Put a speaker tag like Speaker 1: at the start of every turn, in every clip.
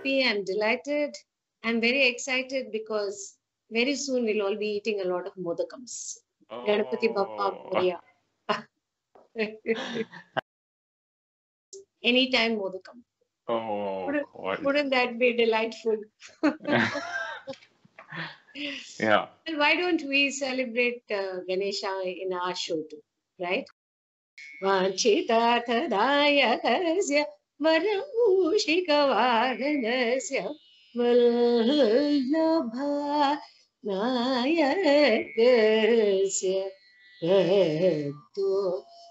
Speaker 1: happy, I'm delighted, I'm very excited because very soon we'll all be eating a lot of modakams. Ganapati Bappa
Speaker 2: Oh,
Speaker 1: Moria. Anytime modakam.
Speaker 2: oh, God.
Speaker 1: Wouldn't that be delightful?
Speaker 2: Yeah.
Speaker 1: And why don't we celebrate Ganesha in our show too, right? वाञ्छितार्थदायकस्य वरमूषिकवाहनस्य वल्लभा नायकस्य तत्तो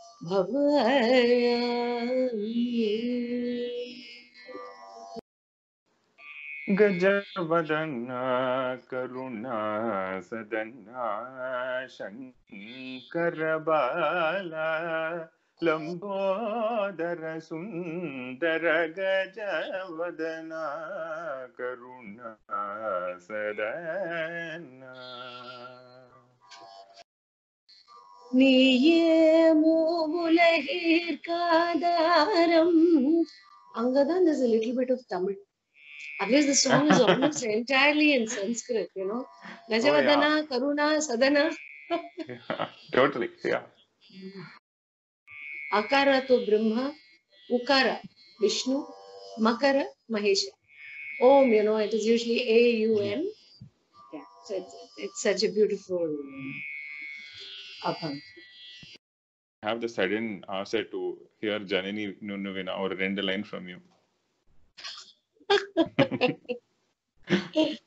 Speaker 1: भवामि.
Speaker 2: गजवदना करुणा सदना शङ्करबाला लम्बोदर सुन्दर गजवदना करुणा सदना.
Speaker 1: நீயே மூவுலகிற்காதாரம். Angadan, there's a little bit of Tamil. Otherwise, the song is almost entirely in Sanskrit, you know.
Speaker 2: Oh yeah,
Speaker 1: Gajavadana, Karuna, Sadana.
Speaker 2: yeah, totally, yeah.
Speaker 1: Akara to Brahma, Ukara, Vishnu, Makara, Mahesha. Om, you know, it is usually A-U-M. Yeah, so it's such a beautiful abhang.
Speaker 2: Have the sudden ஆசை to hear Janani Nunuvina or ரெண்டு line from you.